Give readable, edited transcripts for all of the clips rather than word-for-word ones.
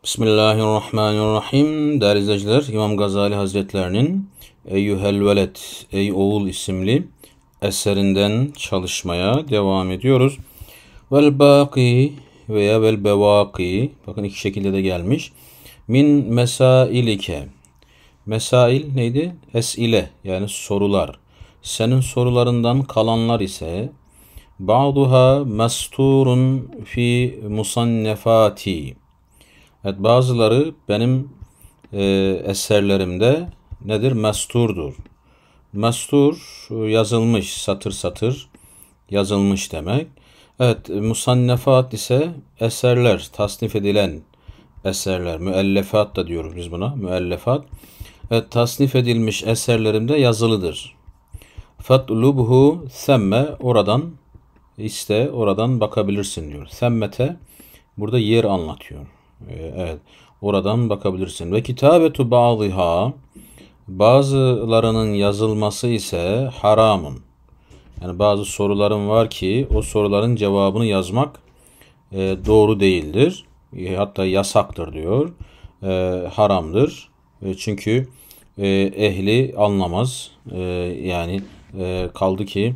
Bismillahirrahmanirrahim. Değerli izleyiciler, İmam Gazali Hazretlerinin Eyyuhel Veled, Ey Oğul isimli eserinden çalışmaya devam ediyoruz. Vel baki veya vel bevaki, bakın iki şekilde de gelmiş. Min mesailike. Mesail neydi? Esile, yani sorular. Senin sorularından kalanlar ise ba'duha mesturun fi musannefati. Evet, bazıları benim eserlerimde nedir? Mesturdur. Mestur yazılmış, satır satır yazılmış demek. Evet, musannefat ise eserler, tasnif edilen eserler. Müellefat da diyoruz biz buna. Müellefat. Evet, tasnif edilmiş eserlerimde yazılıdır. Fatlubhu semme, oradan iste, oradan bakabilirsin diyor. Semmete burada yer anlatıyor. Evet, oradan bakabilirsin. Ve kitabetu ba'dihâ, bazılarının yazılması ise haramun. Yani bazı sorularım var ki o soruların cevabını yazmak doğru değildir. Hatta yasaktır diyor. Haramdır. Çünkü ehli anlamaz. Yani kaldı ki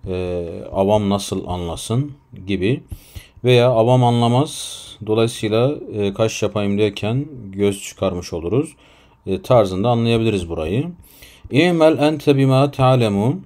avam nasıl anlasın gibi. Veya avam anlamaz. Dolayısıyla kaş yapayım derken göz çıkarmış oluruz. Tarzında anlayabiliriz burayı. İ'mel ente bima ta'lemu.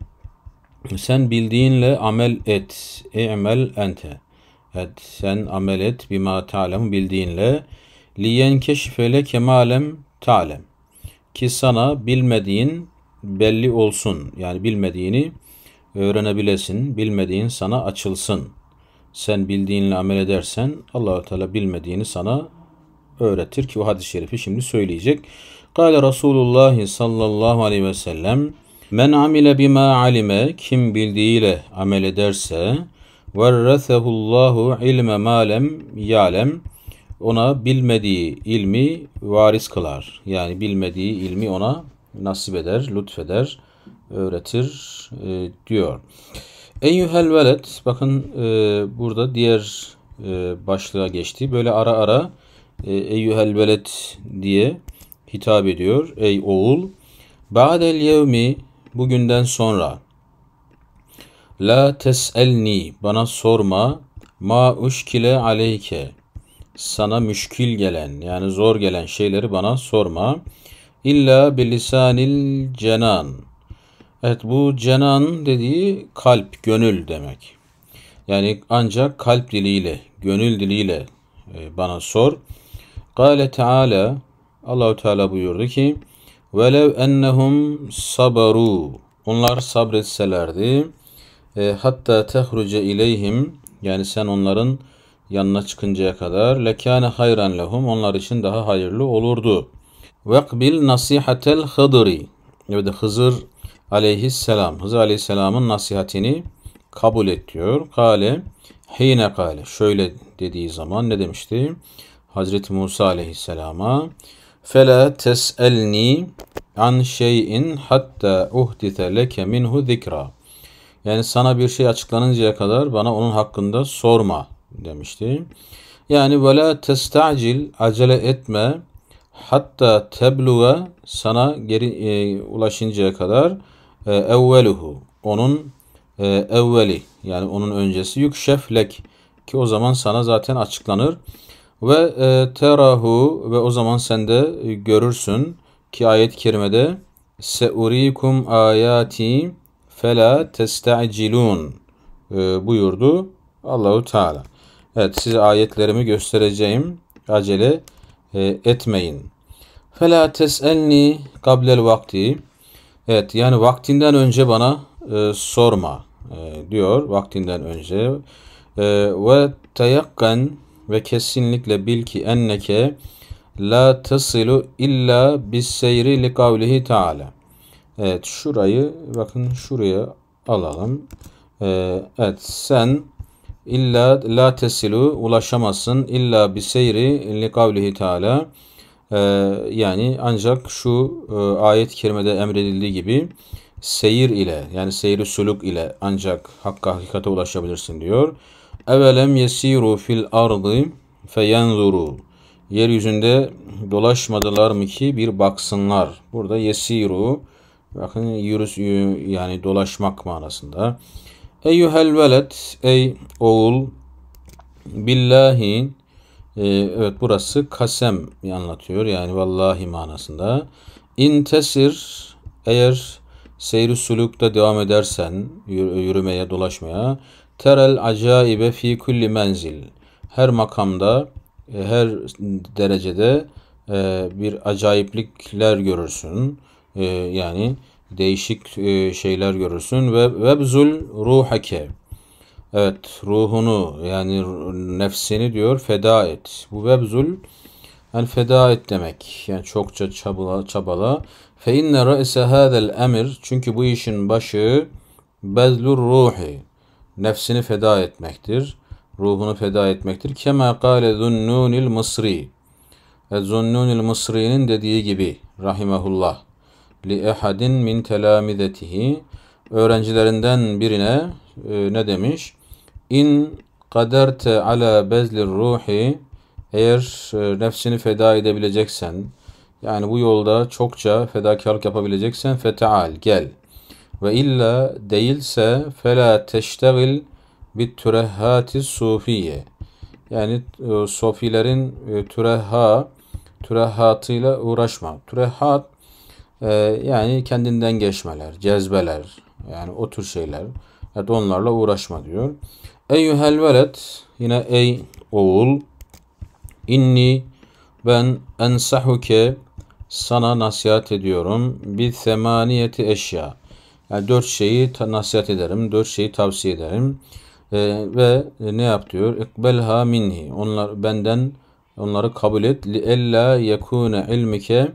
Sen bildiğinle amel et. İ'mel ente. Evet, sen amel et bima ta'lemu, bildiğinle. Liyenkeşfe leke malem ta'lem. Ki sana bilmediğin belli olsun. Yani bilmediğini öğrenebilesin. Bilmediğin sana açılsın. Sen bildiğinle amel edersen Allah-u Teala bilmediğini sana öğretir ki o hadis-i şerifi şimdi söyleyecek. Kâle Resulullah sallallahu aleyhi ve sellem, men amile bima alime, kim bildiğiyle amel ederse, verresehullahu ilme malem ya'lem, ona bilmediği ilmi varis kılar. Yani bilmediği ilmi ona nasip eder, lütfeder, öğretir diyor. Eyyuhel veled, bakın burada diğer başlığa geçti. Böyle ara ara eyyuhel veled diye hitap ediyor. Ey oğul. Ba'del yevmi, bugünden sonra. La tes'elni, bana sorma. Ma uşkile aleyke, sana müşkil gelen, yani zor gelen şeyleri bana sorma. İlla bilisanil cenan. Evet, bu cenan dediği kalp, gönül demek. Yani ancak kalp diliyle, gönül diliyle bana sor. Kâle Teala, Allahu Teala buyurdu ki, velev ennehum sabaru, onlar sabretselerdi, hatta tehruce ileyhim, yani sen onların yanına çıkıncaya kadar, lekâne hayran lehum, onlar için daha hayırlı olurdu. Vekbil nasihatel hıdri, evet, Hızır aleyhisselam, Hızır aleyhisselamın nasihatini kabul et diyor. Kale, hine kale, şöyle dediği zaman ne demişti? Hazreti Musa aleyhisselama, fela tes'elni an şeyin hatta uhdite leke minhu zikra. Yani sana bir şey açıklanıncaya kadar bana onun hakkında sorma demişti. Yani ve la testacil, acele etme, hatta tebluğa, sana geri ulaşıncaya kadar evveluhu, onun evveli, yani onun öncesi, yükşeflek, ki o zaman sana zaten açıklanır. Ve terahu, ve o zaman sen de görürsün ki ayet-i kerimede seurikum ayati fela testacilun buyurdu Allahu Teala. Evet, size ayetlerimi göstereceğim, acele etmeyin. Fela tes'elni kablel vakti. Evet, yani vaktinden önce bana sorma diyor, vaktinden önce. Ve teyakkan, ve kesinlikle bil ki enneke la tasilu illa bis seyri li kavlihi Teala. Evet, şurayı bakın, şuraya alalım. Evet, sen illa la tesilu, ulaşamazsın, illa bis seyri li kavlihi Teala. Yani ancak şu ayet-i kerimede emredildiği gibi seyir ile, yani seyri suluk ile ancak hakka, hakikate ulaşabilirsin diyor. Evelem yesiru fil ardı feyanzuru. yeryüzünde dolaşmadılar mı ki bir baksınlar. Burada yesiru, bakın yürüs, yani dolaşmak manasında. Eyyuhel veled, ey oğul, billahi, evet burası kasem anlatıyor, yani vallahi manasında. İn tesir, eğer seyri sulukta devam edersen, yürümeye, dolaşmaya, terel acaibe fi kulli menzil, her makamda, her derecede bir acayiplikler görürsün. Yani değişik şeyler görürsün. Ve vebzul ruhake, evet ruhunu, yani nefsini diyor feda et. Bu vebzul, yani feda et demek. Yani çokça çabala. Fe inne re'se hâzel emir, çünkü bu işin başı bezlur ruhi, nefsini feda etmektir. Ruhunu feda etmektir. Kema kâle Zunnûnil Mısri. Zunnûnil Mısri'nin dediği gibi rahimehullah. Li ehadin min telamidetihi, öğrencilerinden birine ne demiş? İn kaderte ala bezlir ruhi, eğer nefsini feda edebileceksen, yani bu yolda çokça fedakarlık yapabileceksen, feteal, gel. Ve illa, değilse, fela teştegil bit türehhati sufiye, yani sofilerin türehhatıyla uğraşma. Türehhat, yani kendinden geçmeler, cezbeler, yani o tür şeyler. Evet, onlarla uğraşma diyor. Eyyuhel veled, yine ey oğul, inni, ben ensahuke, sana nasihat ediyorum. Bir semaniyeti eşya, yani 4 şeyi nasihat ederim, 4 şeyi tavsiye ederim. Ve ne yap diyor? İkbelha minni, onlar benden, onları kabul et. Li ella yekune ilmike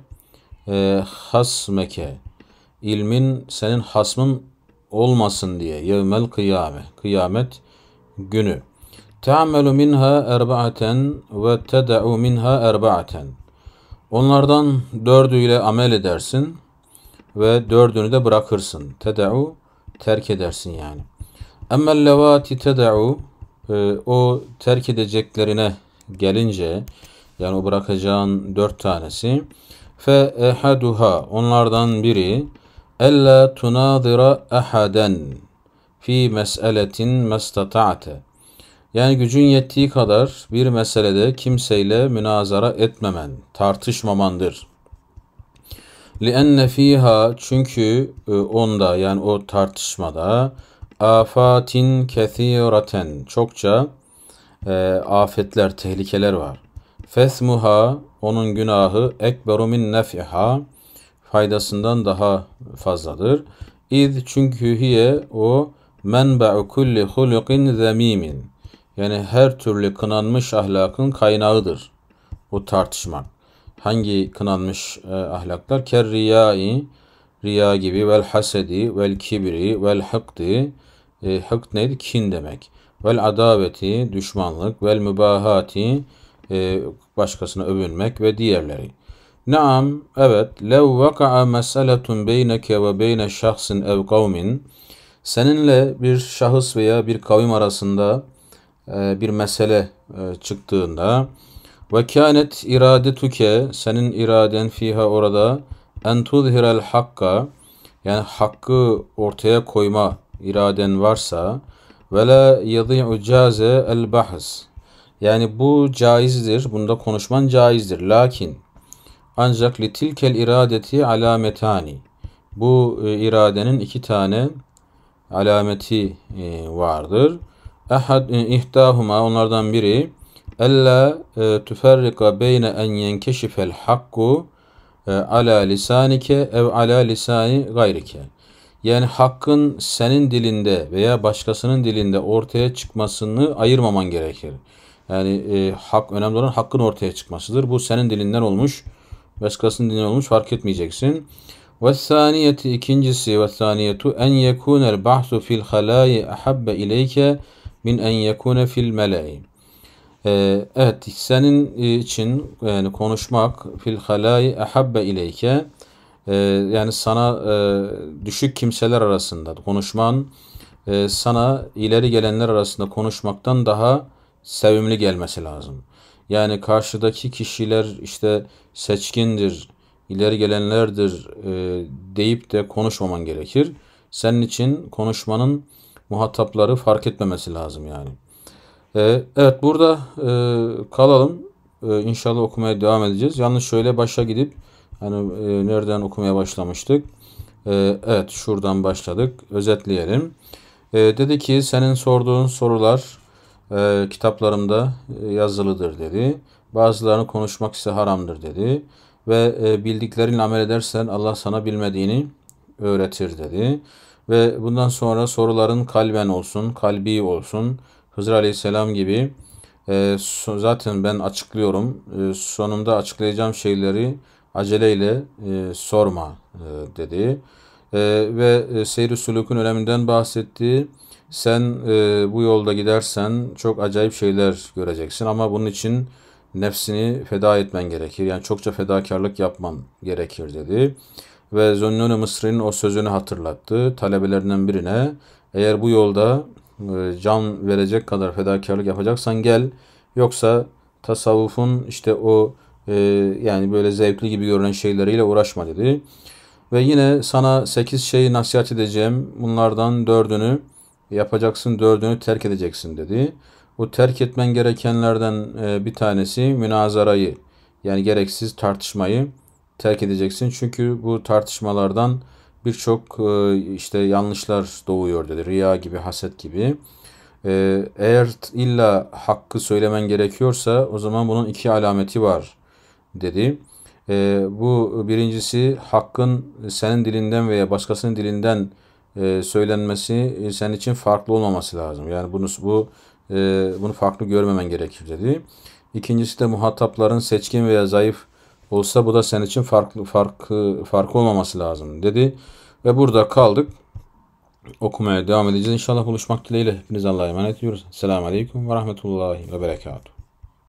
hasmeke, ilmin senin hasmın olmasın diye. Yevmel kıyame, kıyamet günü. Te'amelu minha erba'aten ve teda'u minha erba'aten, onlardan 4'üyle amel edersin ve 4'ünü de bırakırsın. Teda'u, terk edersin yani. Emmel levati teda'u, o terk edeceklerine gelince, yani o bırakacağın 4 tanesi, fe ehaduha, onlardan biri, ella tunadira ahaden fi mes'eletin mestata'te, yani gücün yettiği kadar bir meselede kimseyle münazara etmemen, tartışmamandır. لِأَنَّ ف۪يهَا, çünkü onda, yani o tartışmada, afatin kethiraten, çokça afetler, tehlikeler var. Fesmuha, onun günahı, ekberu min nef'iha, faydasından daha fazladır. İz, çünkü hiye, o, menbe'u kulli hulukin zemimin, yani her türlü kınanmış ahlakın kaynağıdır o tartışma. Hangi kınanmış ahlaklar? Kerriyai, riya gibi, vel hasedi, vel kibri, vel hıkdi, hıkt neydi? Kin demek. Vel adaveti, düşmanlık, vel mübahati, başkasına övünmek ve diğerleri. Naam, evet, lev vaka'a meseletun beyneke ve beyne şahsin ev kavmin, seninle bir şahıs veya bir kavim arasında bir mesele çıktığında, ve kânet iradetuke, senin iraden fiha, orada, en tuzhirel hakka, yani hakkı ortaya koyma iraden varsa, ve la yadî'u caze el bahs, yani bu caizdir, bunda konuşman caizdir. Lakin, ancak litilkel iradeti alametani, bu iradenin 2 tane alameti vardır. Ehad ihtahuma, onlardan biri, ella tüferrika beyne en yenkeşifel hakku ala lisanike ev ala lisani gayrike, yani hakkın senin dilinde veya başkasının dilinde ortaya çıkmasını ayırmaman gerekir. Yani hak, önemli olan hakkın ortaya çıkmasıdır. Bu senin dilinden olmuş, başkasının dilinden olmuş, fark etmeyeceksin. Ve saniyeti, ikincisi, ve saniyetu en yekunel bahsu fil halayi ahabbe ileyke min en yekune fil mele'i. Evet, senin için yani konuşmak, fil halayi ahabbe ileyke, yani sana düşük kimseler arasında konuşman, sana ileri gelenler arasında konuşmaktan daha sevimli gelmesi lazım. Yani karşıdaki kişiler işte seçkindir, ileri gelenlerdir deyip de konuşmaman gerekir. Senin için konuşmanın muhatapları fark etmemesi lazım yani. Evet, burada kalalım. İnşallah okumaya devam edeceğiz. Yalnız şöyle başa gidip hani nereden okumaya başlamıştık? Evet, şuradan başladık. Özetleyelim. Dedi ki senin sorduğun sorular kitaplarımda yazılıdır dedi. Bazılarını konuşmak ise haramdır dedi. Ve bildiklerinle amel edersen Allah sana bilmediğini öğretir dedi. Ve bundan sonra soruların kalben olsun, kalbi olsun. Hızır Aleyhisselam gibi zaten ben açıklıyorum. Sonunda açıklayacağım şeyleri aceleyle sorma dedi. Ve seyr-i sülûkün öneminden bahsetti. Sen bu yolda gidersen çok acayip şeyler göreceksin ama bunun için nefsini feda etmen gerekir. Yani çokça fedakarlık yapman gerekir dedi. Ve Zünnun-i Mısri'nin o sözünü hatırlattı talebelerinden birine. Eğer bu yolda can verecek kadar fedakarlık yapacaksan gel. Yoksa tasavvufun işte o yani böyle zevkli gibi görünen şeyleriyle uğraşma dedi. Ve yine sana 8 şey nasihat edeceğim. Bunlardan 4'ünü yapacaksın, 4'ünü terk edeceksin dedi. O terk etmen gerekenlerden bir tanesi münazarayı, yani gereksiz tartışmayı terk edeceksin. Çünkü bu tartışmalardan birçok işte yanlışlar doğuyor dedi. Riya gibi, haset gibi. Eğer illa hakkı söylemen gerekiyorsa o zaman bunun 2 alameti var dedi. Bu birincisi hakkın senin dilinden veya başkasının dilinden söylenmesi senin için farklı olmaması lazım. Yani bunu farklı görmemen gerekir dedi. İkincisi de muhatapların seçkin veya zayıf olsa bu da senin için farkı olmaması lazım dedi. Ve burada kaldık. Okumaya devam edeceğiz. İnşallah buluşmak dileğiyle. Hepinize Allah'a emanet ediyoruz. Selamun Aleyküm ve Rahmetullahi ve Berekatuhu.